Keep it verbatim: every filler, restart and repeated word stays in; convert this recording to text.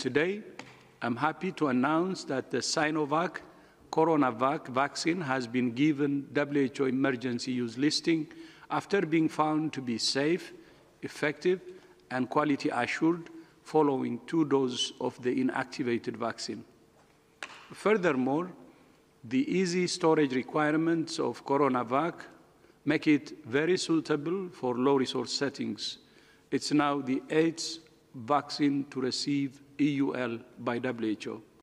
today, I'm happy to announce that the Sinovac CoronaVac vaccine has been given W H O emergency use listing after being found to be safe, effective, and quality assured following two doses of the inactivated vaccine. Furthermore, the easy storage requirements of CoronaVac make it very suitable for low-resource settings. It's now the eighth vaccine to receive E U L by W H O.